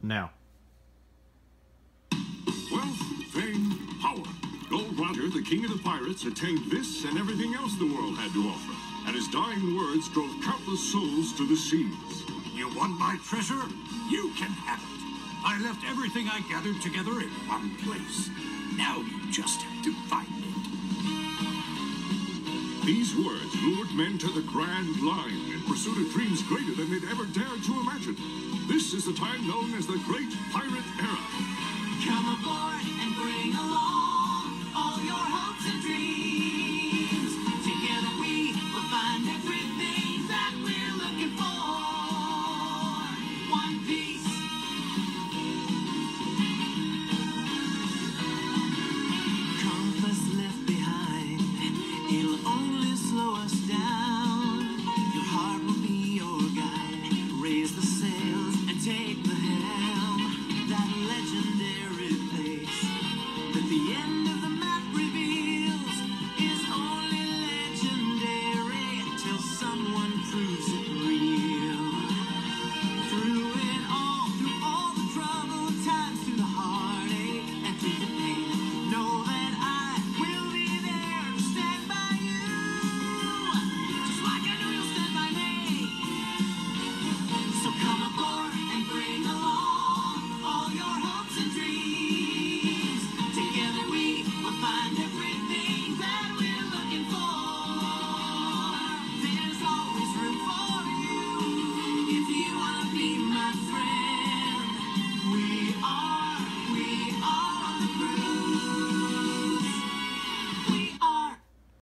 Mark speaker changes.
Speaker 1: now.
Speaker 2: Wealth, fame, power. Gold Roger, the king of the pirates, attained this and everything else the world had to offer. And his dying words drove countless souls to the seas.
Speaker 3: You want my treasure? You can have it. I left everything I gathered together in one place. Now you just have to find it.
Speaker 2: These words lured men to the Grand Line in pursuit of dreams greater than they'd ever dared to imagine. This is the time known as the Great Pirate Era.
Speaker 4: Come aboard and bring along